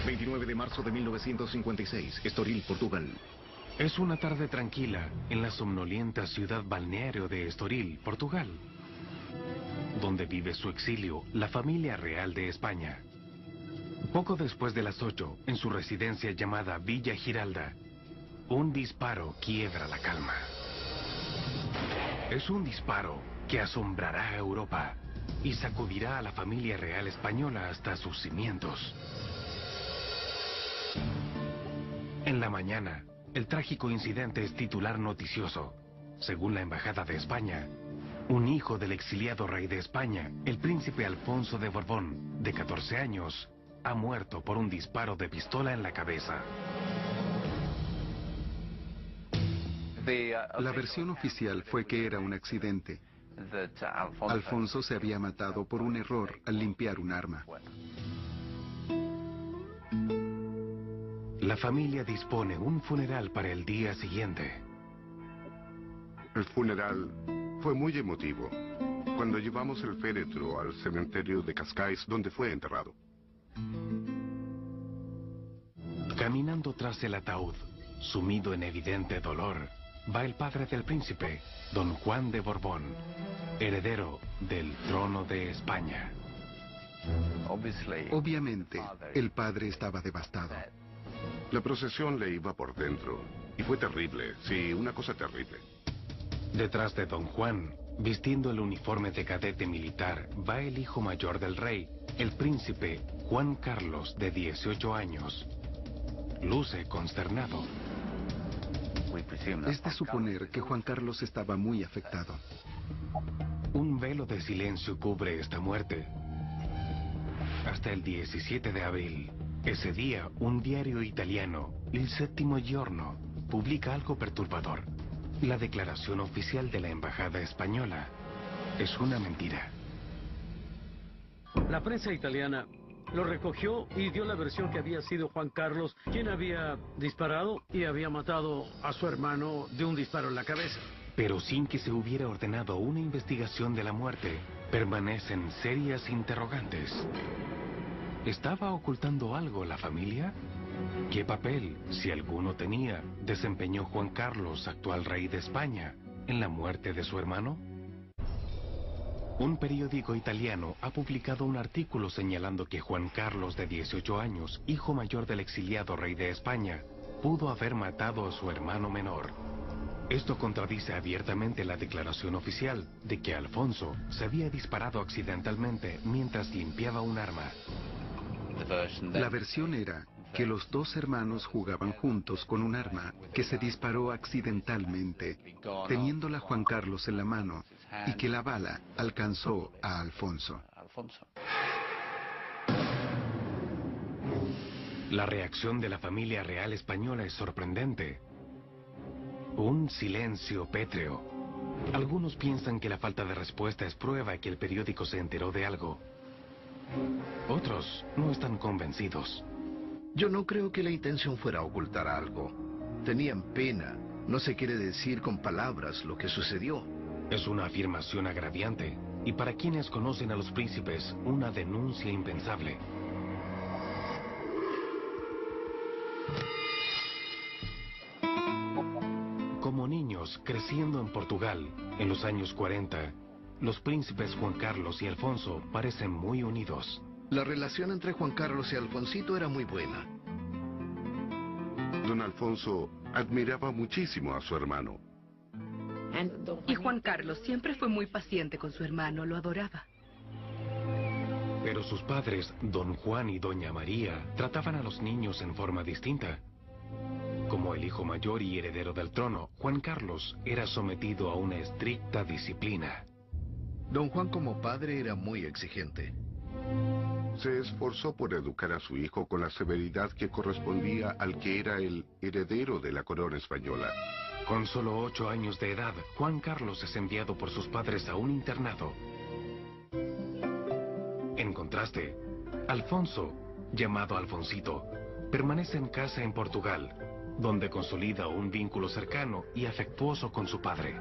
29 de marzo de 1956, Estoril, Portugal. Es una tarde tranquila en la somnolienta ciudad balneario de Estoril, Portugal, donde vive su exilio la familia real de España. Poco después de las 8, en su residencia llamada Villa Giralda, un disparo quiebra la calma. Es un disparo que asombrará a Europa y sacudirá a la familia real española hasta sus cimientos. En la mañana, el trágico incidente es titular noticioso. Según la Embajada de España, un hijo del exiliado rey de España, el príncipe Alfonso de Borbón, de 14 años, ha muerto por un disparo de pistola en la cabeza. La versión oficial fue que era un accidente. Alfonso se había matado por un error al limpiar un arma. La familia dispone un funeral para el día siguiente. El funeral fue muy emotivo. Cuando llevamos el féretro al cementerio de Cascais, donde fue enterrado. Caminando tras el ataúd, sumido en evidente dolor, va el padre del príncipe, don Juan de Borbón, heredero del trono de España. Obviamente, el padre estaba devastado. La procesión le iba por dentro. Y fue terrible, sí, una cosa terrible. Detrás de don Juan, vistiendo el uniforme de cadete militar, va el hijo mayor del rey, el príncipe Juan Carlos, de 18 años. Luce consternado. Es de suponer que Juan Carlos estaba muy afectado. Un velo de silencio cubre esta muerte. Hasta el 17 de abril, ese día, un diario italiano, Il Settimo Giorno, publica algo perturbador. La declaración oficial de la Embajada Española es una mentira. La prensa italiana lo recogió y dio la versión que había sido Juan Carlos quien había disparado y había matado a su hermano de un disparo en la cabeza. Pero sin que se hubiera ordenado una investigación de la muerte, permanecen serias interrogantes. ¿Estaba ocultando algo la familia? ¿Qué papel, si alguno tenía, desempeñó Juan Carlos, actual rey de España, en la muerte de su hermano? Un periódico italiano ha publicado un artículo señalando que Juan Carlos, de 18 años, hijo mayor del exiliado rey de España, pudo haber matado a su hermano menor. Esto contradice abiertamente la declaración oficial de que Alfonso se había disparado accidentalmente mientras limpiaba un arma. La versión era que los dos hermanos jugaban juntos con un arma que se disparó accidentalmente, teniéndola Juan Carlos en la mano, y que la bala alcanzó a Alfonso. La reacción de la familia real española es sorprendente. Un silencio pétreo. Algunos piensan que la falta de respuesta es prueba de que el periódico se enteró de algo. Otros no están convencidos. Yo no creo que la intención fuera ocultar algo. Tenían pena. No se quiere decir con palabras lo que sucedió. Es una afirmación agraviante, y para quienes conocen a los príncipes, una denuncia impensable. Como niños, creciendo en Portugal, en los años 40, los príncipes Juan Carlos y Alfonso parecen muy unidos. La relación entre Juan Carlos y Alfonsito era muy buena. Don Alfonso admiraba muchísimo a su hermano. Y Juan Carlos siempre fue muy paciente con su hermano, lo adoraba. Pero sus padres, don Juan y doña María, trataban a los niños en forma distinta. Como el hijo mayor y heredero del trono, Juan Carlos era sometido a una estricta disciplina. Don Juan como padre era muy exigente. Se esforzó por educar a su hijo con la severidad que correspondía al que era el heredero de la corona española. Con solo 8 años de edad, Juan Carlos es enviado por sus padres a un internado. En contraste, Alfonso, llamado Alfonsito, permanece en casa en Portugal, donde consolida un vínculo cercano y afectuoso con su padre.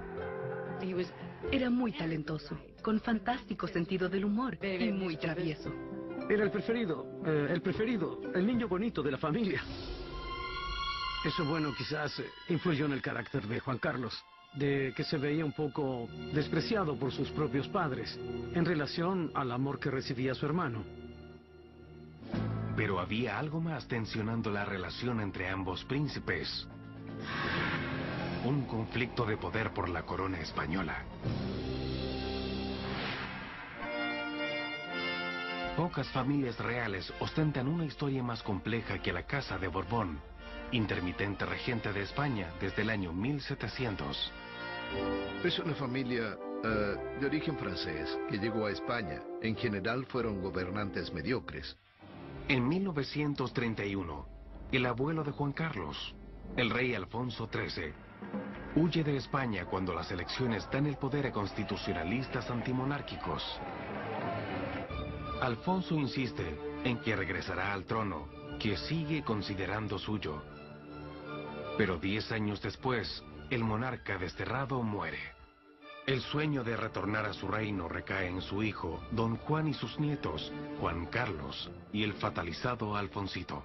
Era muy talentoso, con fantástico sentido del humor y muy travieso. Era el preferido, el niño bonito de la familia. Eso, bueno, quizás influyó en el carácter de Juan Carlos, de que se veía un poco despreciado por sus propios padres en relación al amor que recibía su hermano. Pero había algo más tensionando la relación entre ambos príncipes. Un conflicto de poder por la corona española. Pocas familias reales ostentan una historia más compleja que la Casa de Borbón, intermitente regente de España desde el año 1700. Es una familia de origen francés que llegó a España. En general fueron gobernantes mediocres. En 1931, el abuelo de Juan Carlos, el rey Alfonso XIII, huye de España cuando las elecciones dan el poder a constitucionalistas antimonárquicos. Alfonso insiste en que regresará al trono, que sigue considerando suyo. Pero 10 años después, el monarca desterrado muere. El sueño de retornar a su reino recae en su hijo, Don Juan, y sus nietos, Juan Carlos y el fatalizado Alfonsito.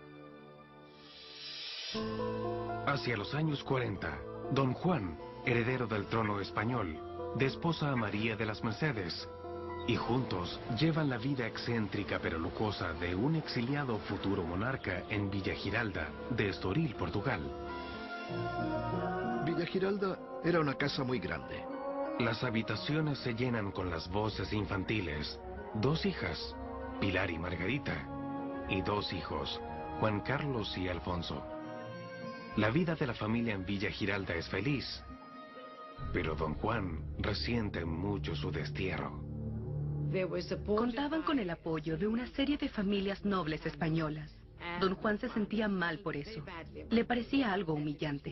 Hacia los años 40, Don Juan, heredero del trono español, desposa a María de las Mercedes, y juntos llevan la vida excéntrica pero lujosa de un exiliado futuro monarca en Villa Giralda, de Estoril, Portugal. Villa Giralda era una casa muy grande. Las habitaciones se llenan con las voces infantiles. 2 hijas, Pilar y Margarita, y 2 hijos, Juan Carlos y Alfonso. La vida de la familia en Villa Giralda es feliz, pero Don Juan resiente mucho su destierro. Contaban con el apoyo de una serie de familias nobles españolas. Don Juan se sentía mal por eso. Le parecía algo humillante.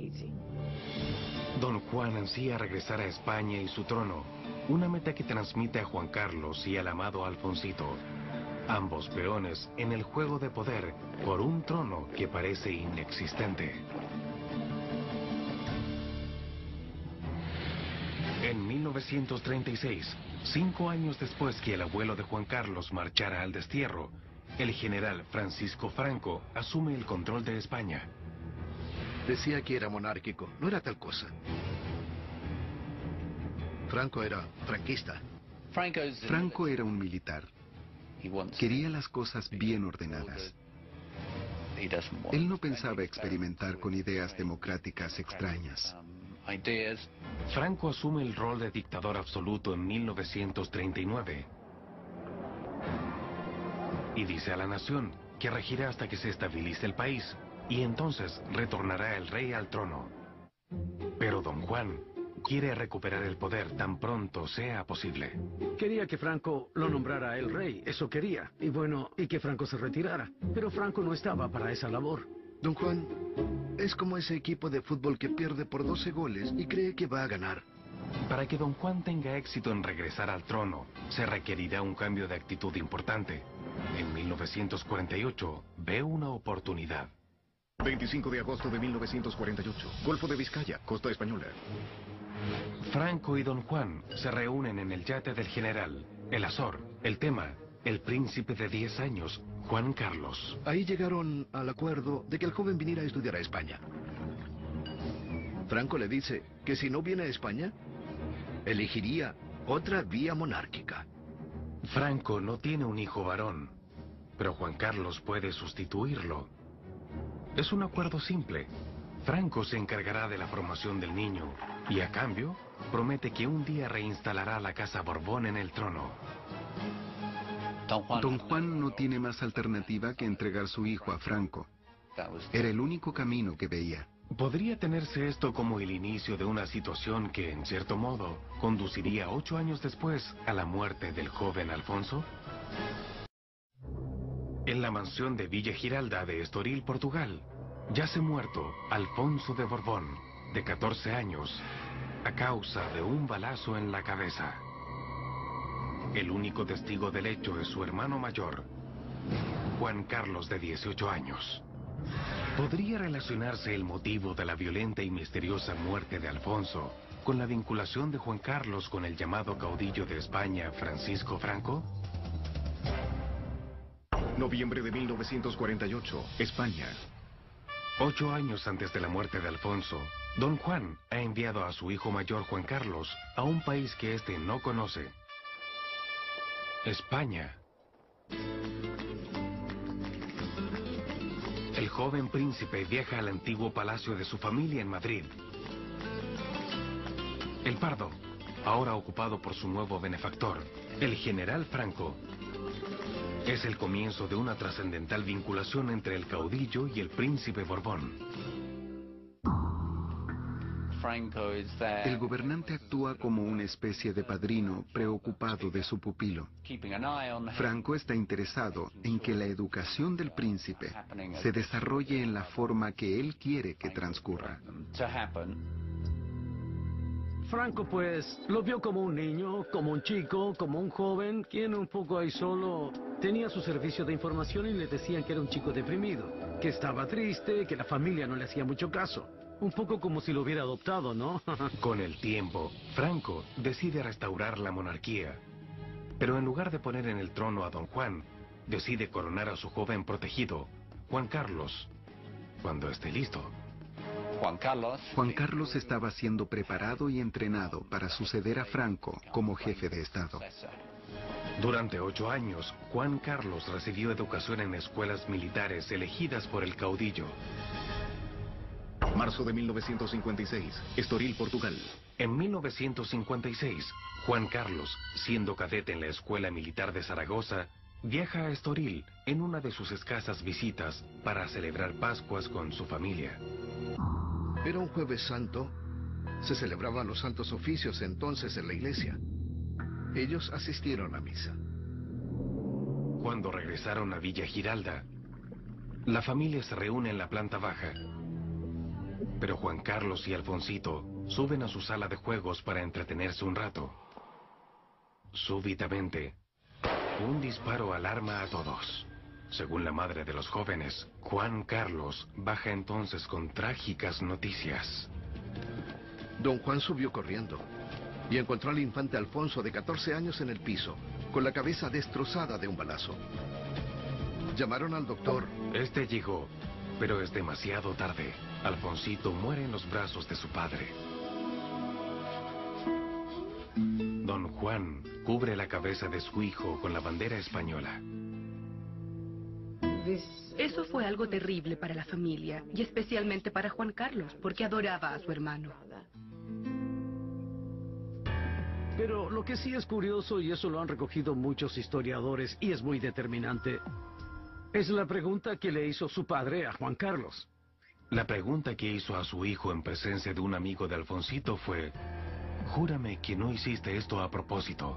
Don Juan ansía regresar a España y su trono, una meta que transmite a Juan Carlos y al amado Alfonsito, ambos peones en el juego de poder por un trono que parece inexistente. En 1936, 5 años después que el abuelo de Juan Carlos marchara al destierro, el general Francisco Franco asume el control de España. Decía que era monárquico, no era tal cosa. Franco era franquista. Franco era un militar. Quería las cosas bien ordenadas. Él no pensaba experimentar con ideas democráticas extrañas. Franco asume el rol de dictador absoluto en 1939 y dice a la nación que regirá hasta que se estabilice el país y entonces retornará el rey al trono. Pero Don Juan quiere recuperar el poder tan pronto sea posible. Quería que Franco lo nombrara el rey, eso quería. Y bueno, y que Franco se retirara. Pero Franco no estaba para esa labor. Don Juan es como ese equipo de fútbol que pierde por 12 goles y cree que va a ganar. Para que Don Juan tenga éxito en regresar al trono, se requerirá un cambio de actitud importante. En 1948, ve una oportunidad. 25 de agosto de 1948, Golfo de Vizcaya, costa española. Franco y Don Juan se reúnen en el yate del general, el Azor. El tema, el príncipe de 10 años, Juan Carlos. Ahí llegaron al acuerdo de que el joven viniera a estudiar a España. Franco le dice que si no viene a España, elegiría otra vía monárquica. Franco no tiene un hijo varón, pero Juan Carlos puede sustituirlo. Es un acuerdo simple. Franco se encargará de la formación del niño y a cambio promete que un día reinstalará la casa Borbón en el trono. Don Juan no tiene más alternativa que entregar su hijo a Franco. Era el único camino que veía. ¿Podría tenerse esto como el inicio de una situación que, en cierto modo, conduciría 8 años después a la muerte del joven Alfonso? En la mansión de Villa Giralda de Estoril, Portugal, yace muerto Alfonso de Borbón, de 14 años, a causa de un balazo en la cabeza. El único testigo del hecho es su hermano mayor, Juan Carlos, de 18 años. ¿Podría relacionarse el motivo de la violenta y misteriosa muerte de Alfonso con la vinculación de Juan Carlos con el llamado caudillo de España, Francisco Franco? Noviembre de 1948, España. 8 años antes de la muerte de Alfonso, Don Juan ha enviado a su hijo mayor Juan Carlos a un país que éste no conoce. España. El joven príncipe viaja al antiguo palacio de su familia en Madrid. El Pardo, ahora ocupado por su nuevo benefactor, el general Franco. Es el comienzo de una trascendental vinculación entre el caudillo y el príncipe Borbón. El gobernante actúa como una especie de padrino preocupado de su pupilo. Franco está interesado en que la educación del príncipe se desarrolle en la forma que él quiere que transcurra. Franco, pues, lo vio como un niño, como un chico, como un joven, quien un poco ahí solo tenía su servicio de información y le decían que era un chico deprimido, que estaba triste, que la familia no le hacía mucho caso. Un poco como si lo hubiera adoptado, ¿no? Con el tiempo, Franco decide restaurar la monarquía. Pero en lugar de poner en el trono a Don Juan, decide coronar a su joven protegido, Juan Carlos, cuando esté listo. Juan Carlos estaba siendo preparado y entrenado para suceder a Franco como jefe de Estado. Durante 8 años, Juan Carlos recibió educación en escuelas militares elegidas por el caudillo. Marzo de 1956, Estoril, Portugal. En 1956, Juan Carlos, siendo cadete en la Escuela Militar de Zaragoza, viaja a Estoril en una de sus escasas visitas para celebrar Pascuas con su familia. Era un Jueves Santo. Se celebraban los santos oficios entonces en la iglesia. Ellos asistieron a misa. Cuando regresaron a Villa Giralda, la familia se reúne en la planta baja. Pero Juan Carlos y Alfonsito suben a su sala de juegos para entretenerse un rato. Súbitamente, un disparo alarma a todos. Según la madre de los jóvenes, Juan Carlos baja entonces con trágicas noticias. Don Juan subió corriendo y encontró al infante Alfonso de 14 años en el piso, con la cabeza destrozada de un balazo. Llamaron al doctor. Este llegó, pero es demasiado tarde. Alfonsito muere en los brazos de su padre. Don Juan cubre la cabeza de su hijo con la bandera española. Eso fue algo terrible para la familia, y especialmente para Juan Carlos, porque adoraba a su hermano. Pero lo que sí es curioso, y eso lo han recogido muchos historiadores, y es muy determinante, es la pregunta que le hizo su padre a Juan Carlos. La pregunta que hizo a su hijo en presencia de un amigo de Alfonsito fue: júrame que no hiciste esto a propósito.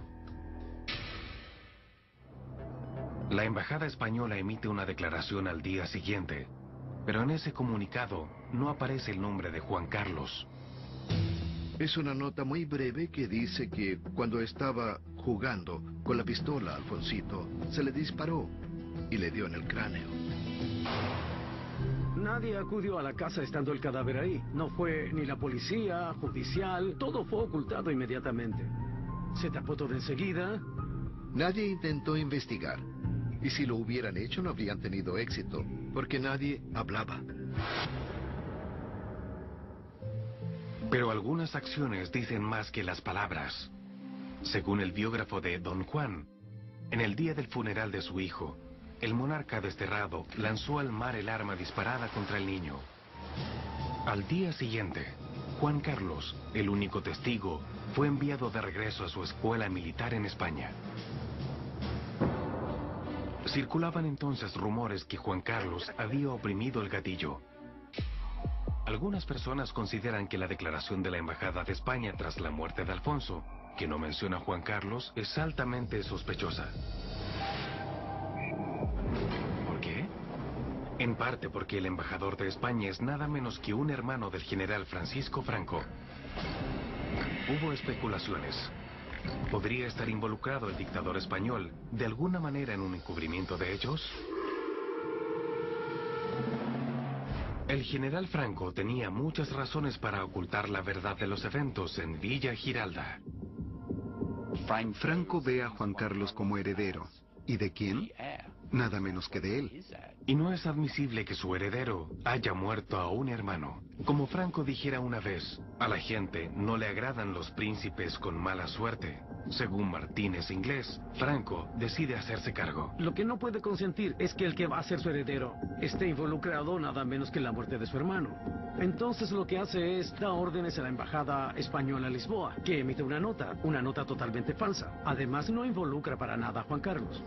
La embajada española emite una declaración al día siguiente, pero en ese comunicado no aparece el nombre de Juan Carlos. Es una nota muy breve que dice que cuando estaba jugando con la pistola a Alfonsito, se le disparó y le dio en el cráneo. Nadie acudió a la casa estando el cadáver ahí. No fue ni la policía, judicial, todo fue ocultado inmediatamente. Se tapó todo enseguida. Nadie intentó investigar. Y si lo hubieran hecho no habrían tenido éxito, porque nadie hablaba. Pero algunas acciones dicen más que las palabras. Según el biógrafo de Don Juan, en el día del funeral de su hijo, el monarca desterrado lanzó al mar el arma disparada contra el niño. Al día siguiente, Juan Carlos, el único testigo, fue enviado de regreso a su escuela militar en España. Circulaban entonces rumores que Juan Carlos había oprimido el gatillo. Algunas personas consideran que la declaración de la Embajada de España tras la muerte de Alfonso, que no menciona a Juan Carlos, es altamente sospechosa. ¿Por qué? En parte porque el embajador de España es nada menos que un hermano del general Francisco Franco. Hubo especulaciones. ¿Podría estar involucrado el dictador español de alguna manera en un encubrimiento de hechos? El general Franco tenía muchas razones para ocultar la verdad de los eventos en Villa Giralda. Franco ve a Juan Carlos como heredero. ¿Y de quién? nada menos que de él. Y no es admisible que su heredero haya muerto a un hermano. Como Franco dijera una vez, a la gente no le agradan los príncipes con mala suerte. Según Martínez Inglés, Franco decide hacerse cargo. Lo que no puede consentir es que el que va a ser su heredero esté involucrado nada menos que en la muerte de su hermano. Entonces lo que hace es da órdenes a la embajada española en Lisboa, que emite una nota totalmente falsa. Además no involucra para nada a Juan Carlos.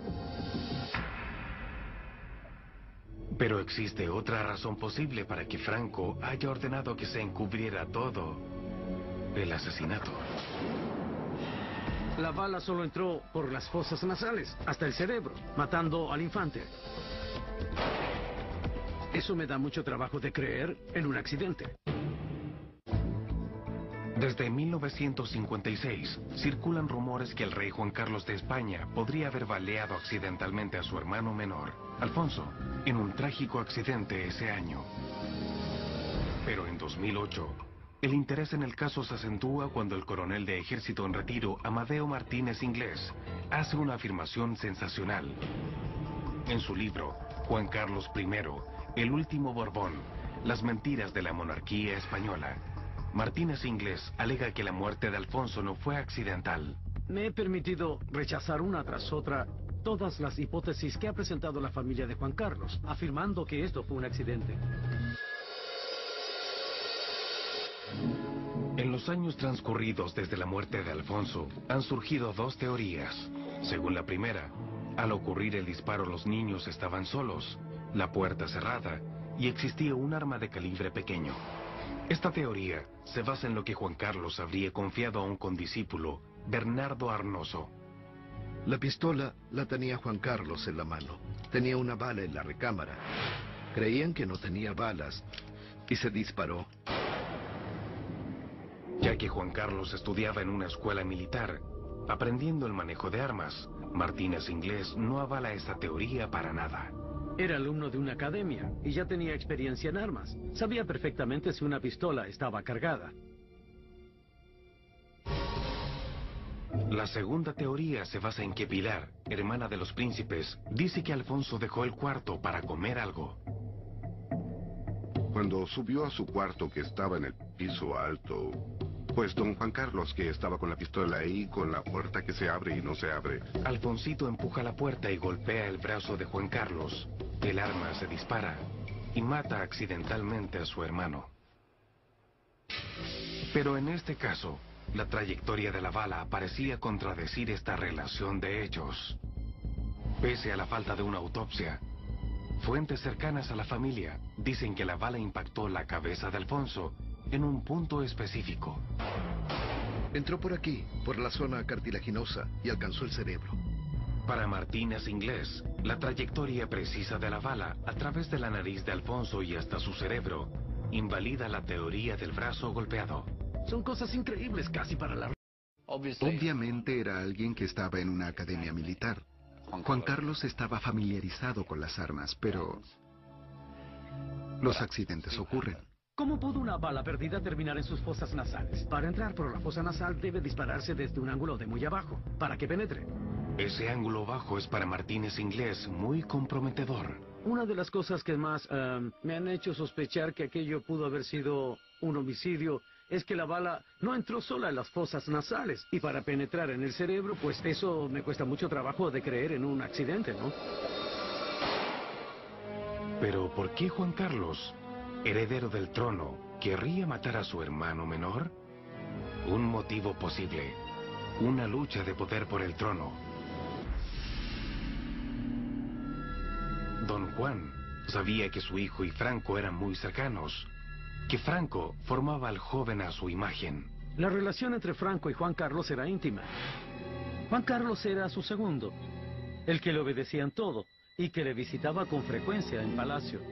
Pero existe otra razón posible para que Franco haya ordenado que se encubriera todo el asesinato. La bala solo entró por las fosas nasales, hasta el cerebro, matando al infante. Eso me da mucho trabajo de creer en un accidente. Desde 1956, circulan rumores que el rey Juan Carlos de España podría haber baleado accidentalmente a su hermano menor, Alfonso, en un trágico accidente ese año. Pero en 2008, el interés en el caso se acentúa cuando el coronel de ejército en retiro, Amadeo Martínez Inglés, hace una afirmación sensacional. En su libro, Juan Carlos I, el último Borbón, las mentiras de la monarquía española, Martínez Inglés alega que la muerte de Alfonso no fue accidental. Me he permitido rechazar una tras otra todas las hipótesis que ha presentado la familia de Juan Carlos, afirmando que esto fue un accidente. En los años transcurridos desde la muerte de Alfonso, han surgido dos teorías. Según la primera, al ocurrir el disparo los niños estaban solos, la puerta cerrada y existía un arma de calibre pequeño. Esta teoría se basa en lo que Juan Carlos habría confiado a un condiscípulo, Bernardo Arnoso. La pistola la tenía Juan Carlos en la mano. Tenía una bala en la recámara. Creían que no tenía balas y se disparó. Ya que Juan Carlos estudiaba en una escuela militar, aprendiendo el manejo de armas, Martínez Inglés no avala esta teoría para nada. Era alumno de una academia y ya tenía experiencia en armas. Sabía perfectamente si una pistola estaba cargada. La segunda teoría se basa en que Pilar, hermana de los príncipes, dice que Alfonso dejó el cuarto para comer algo. Cuando subió a su cuarto, que estaba en el piso alto, pues don Juan Carlos, que estaba con la pistola ahí, con la puerta que se abre y no se abre. Alfonsito empuja la puerta y golpea el brazo de Juan Carlos. El arma se dispara y mata accidentalmente a su hermano. Pero en este caso, la trayectoria de la bala parecía contradecir esta relación de hechos. Pese a la falta de una autopsia, fuentes cercanas a la familia dicen que la bala impactó la cabeza de Alfonso en un punto específico. Entró por aquí, por la zona cartilaginosa, y alcanzó el cerebro. Para Martínez Inglés, la trayectoria precisa de la bala a través de la nariz de Alfonso y hasta su cerebro invalida la teoría del brazo golpeado. Son cosas increíbles casi para la... Obviamente era alguien que estaba en una academia militar. Juan Carlos estaba familiarizado con las armas, pero los accidentes ocurren. ¿Cómo pudo una bala perdida terminar en sus fosas nasales? Para entrar por la fosa nasal debe dispararse desde un ángulo de muy abajo, para que penetre. Ese ángulo bajo es para Martínez Inglés muy comprometedor. Una de las cosas que más me han hecho sospechar que aquello pudo haber sido un homicidio es que la bala no entró sola en las fosas nasales. Y para penetrar en el cerebro, pues eso me cuesta mucho trabajo de creer en un accidente, ¿no? Pero ¿por qué Juan Carlos, heredero del trono, querría matar a su hermano menor? Un motivo posible. Una lucha de poder por el trono. Don Juan sabía que su hijo y Franco eran muy cercanos, que Franco formaba al joven a su imagen. La relación entre Franco y Juan Carlos era íntima. Juan Carlos era su segundo, el que le obedecía en todo y que le visitaba con frecuencia en palacio.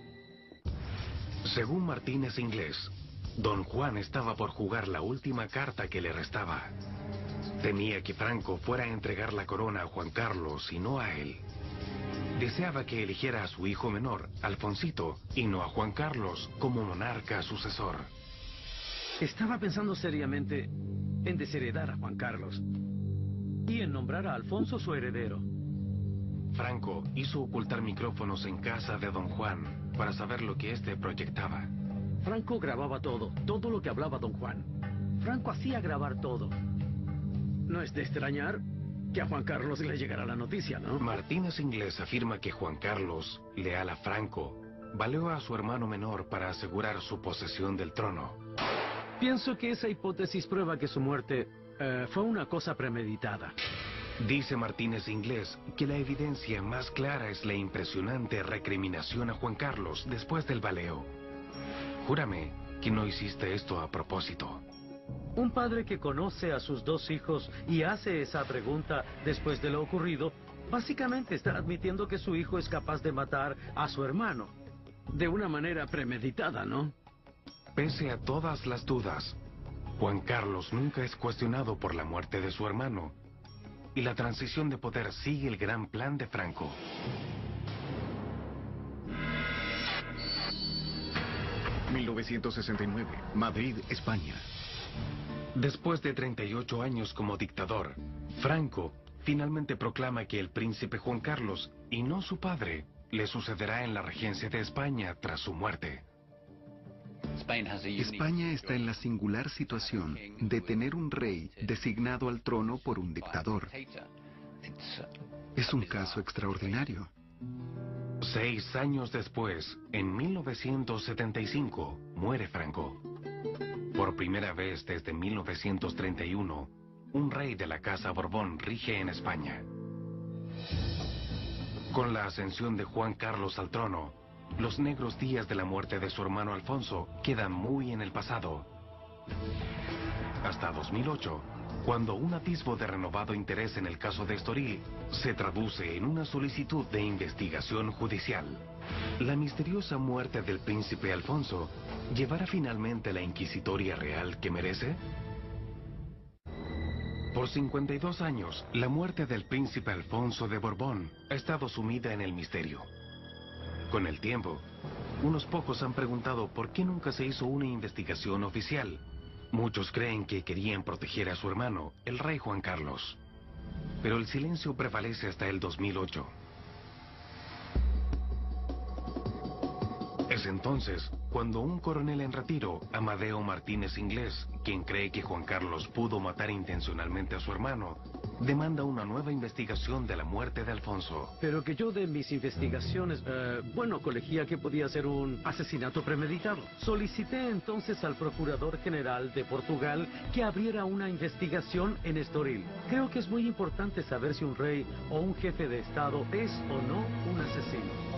Según Martínez Inglés, Don Juan estaba por jugar la última carta que le restaba. Temía que Franco fuera a entregar la corona a Juan Carlos y no a él. Deseaba que eligiera a su hijo menor, Alfonsito, y no a Juan Carlos como monarca sucesor. Estaba pensando seriamente en desheredar a Juan Carlos y en nombrar a Alfonso su heredero. Franco hizo ocultar micrófonos en casa de don Juan para saber lo que éste proyectaba. Franco grababa todo lo que hablaba don Juan. Franco hacía grabar todo. No es de extrañar que a Juan Carlos le llegara la noticia, ¿no? Martínez Inglés afirma que Juan Carlos, leal a Franco, valió a su hermano menor para asegurar su posesión del trono. Pienso que esa hipótesis prueba que su muerte fue una cosa premeditada. Dice Martínez Inglés que la evidencia más clara es la impresionante recriminación a Juan Carlos después del baleo. Júrame que no hiciste esto a propósito. Un padre que conoce a sus dos hijos y hace esa pregunta después de lo ocurrido, básicamente está admitiendo que su hijo es capaz de matar a su hermano. De una manera premeditada, ¿no? Pese a todas las dudas, Juan Carlos nunca es cuestionado por la muerte de su hermano. Y la transición de poder sigue el gran plan de Franco. ...1969, Madrid, España. Después de 38 años como dictador, Franco finalmente proclama que el príncipe Juan Carlos, y no su padre, le sucederá en la regencia de España tras su muerte. España está en la singular situación de tener un rey designado al trono por un dictador. Es un caso extraordinario. 6 años después, en 1975, muere Franco. Por primera vez desde 1931, un rey de la Casa Borbón rige en España. Con la ascensión de Juan Carlos al trono, los negros días de la muerte de su hermano Alfonso quedan muy en el pasado. Hasta 2008, cuando un atisbo de renovado interés en el caso de Estoril se traduce en una solicitud de investigación judicial. ¿La misteriosa muerte del príncipe Alfonso llevará finalmente la inquisitoria real que merece? Por 52 años, la muerte del príncipe Alfonso de Borbón ha estado sumida en el misterio. Con el tiempo, unos pocos han preguntado por qué nunca se hizo una investigación oficial. Muchos creen que querían proteger a su hermano, el rey Juan Carlos. Pero el silencio prevalece hasta el 2008. Es entonces cuando un coronel en retiro, Amadeo Martínez Inglés, quien cree que Juan Carlos pudo matar intencionalmente a su hermano, demanda una nueva investigación de la muerte de Alfonso. Pero que yo de mis investigaciones, colegía que podía ser un asesinato premeditado. Solicité entonces al Procurador General de Portugal que abriera una investigación en Estoril. Creo que es muy importante saber si un rey o un jefe de Estado es o no un asesino.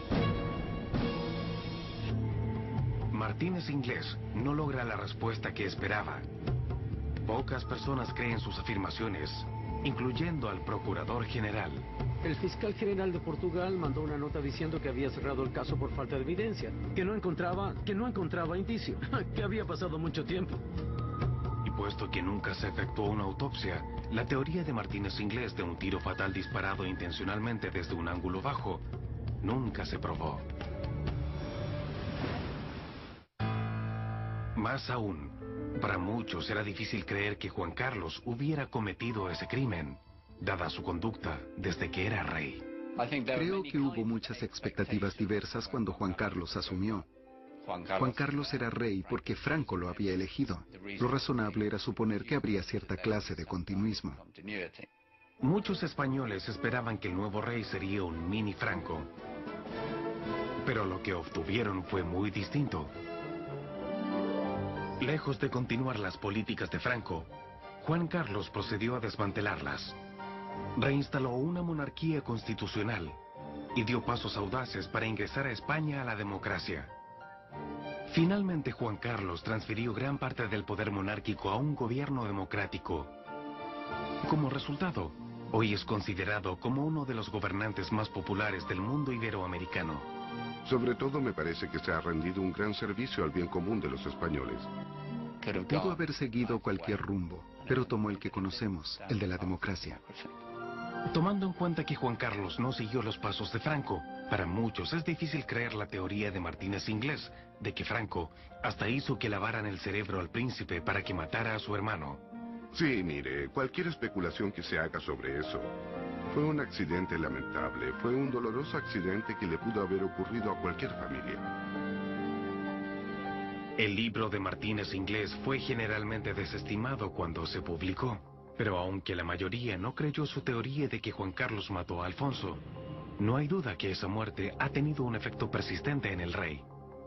Martínez Inglés no logra la respuesta que esperaba. Pocas personas creen sus afirmaciones, incluyendo al Procurador General. El fiscal general de Portugal mandó una nota diciendo que había cerrado el caso por falta de evidencia, que no encontraba indicio, que había pasado mucho tiempo. Y puesto que nunca se efectuó una autopsia, la teoría de Martínez Inglés de un tiro fatal disparado intencionalmente desde un ángulo bajo nunca se probó. Más aún, para muchos era difícil creer que Juan Carlos hubiera cometido ese crimen, dada su conducta desde que era rey. Creo que hubo muchas expectativas diversas cuando Juan Carlos asumió. Juan Carlos era rey porque Franco lo había elegido. Lo razonable era suponer que habría cierta clase de continuismo. Muchos españoles esperaban que el nuevo rey sería un mini Franco. Pero lo que obtuvieron fue muy distinto. Lejos de continuar las políticas de Franco, Juan Carlos procedió a desmantelarlas. Reinstaló una monarquía constitucional y dio pasos audaces para ingresar a España a la democracia. Finalmente, Juan Carlos transfirió gran parte del poder monárquico a un gobierno democrático. Como resultado, hoy es considerado como uno de los gobernantes más populares del mundo iberoamericano. Sobre todo me parece que se ha rendido un gran servicio al bien común de los españoles. Pudo haber seguido cualquier rumbo, pero tomó el que conocemos, el de la democracia. Tomando en cuenta que Juan Carlos no siguió los pasos de Franco, para muchos es difícil creer la teoría de Martínez Inglés de que Franco hasta hizo que lavaran el cerebro al príncipe para que matara a su hermano. Sí, mire, cualquier especulación que se haga sobre eso Fue un accidente lamentable, fue un doloroso accidente que le pudo haber ocurrido a cualquier familia. El libro de Martínez Inglés fue generalmente desestimado cuando se publicó, pero aunque la mayoría no creyó su teoría de que Juan Carlos mató a Alfonso, no hay duda que esa muerte ha tenido un efecto persistente en el rey.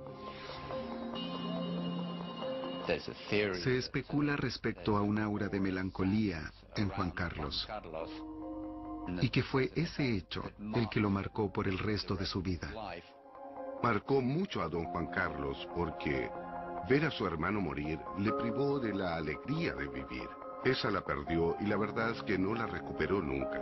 Se especula respecto a un aura de melancolía en Juan Carlos, y que fue ese hecho el que lo marcó por el resto de su vida. Marcó mucho a don Juan Carlos porque ver a su hermano morir le privó de la alegría de vivir. Esa la perdió y la verdad es que no la recuperó nunca.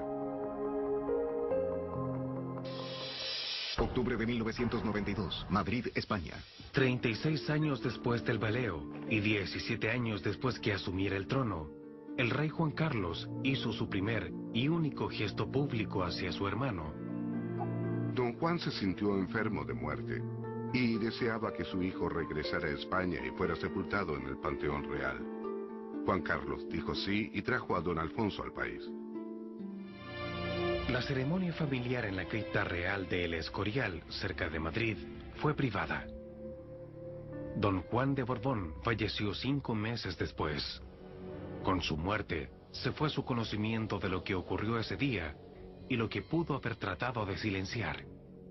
Octubre de 1992, Madrid, España. 36 años después del baleo y 17 años después que asumiera el trono, el rey Juan Carlos hizo su primer y único gesto público hacia su hermano. Don Juan se sintió enfermo de muerte y deseaba que su hijo regresara a España y fuera sepultado en el Panteón Real. Juan Carlos dijo sí y trajo a don Alfonso al país. La ceremonia familiar en la cripta real de El Escorial, cerca de Madrid, fue privada. Don Juan de Borbón falleció 5 meses después. Con su muerte, se fue su conocimiento de lo que ocurrió ese día y lo que pudo haber tratado de silenciar.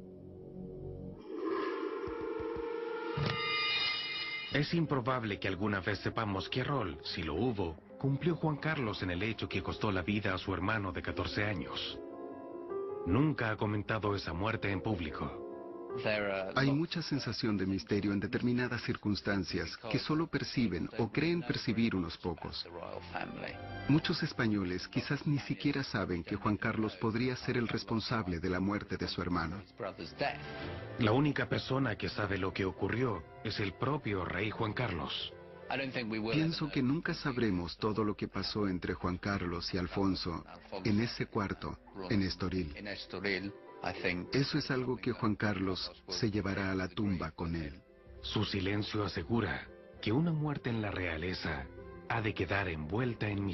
Es improbable que alguna vez sepamos qué rol, si lo hubo, cumplió Juan Carlos en el hecho que costó la vida a su hermano de 14 años. Nunca ha comentado esa muerte en público. Hay mucha sensación de misterio en determinadas circunstancias que solo perciben o creen percibir unos pocos. Muchos españoles quizás ni siquiera saben que Juan Carlos podría ser el responsable de la muerte de su hermano. La única persona que sabe lo que ocurrió es el propio rey Juan Carlos. Pienso que nunca sabremos todo lo que pasó entre Juan Carlos y Alfonso en ese cuarto, en Estoril. Eso es algo que Juan Carlos se llevará a la tumba con él. Su silencio asegura que una muerte en la realeza ha de quedar envuelta en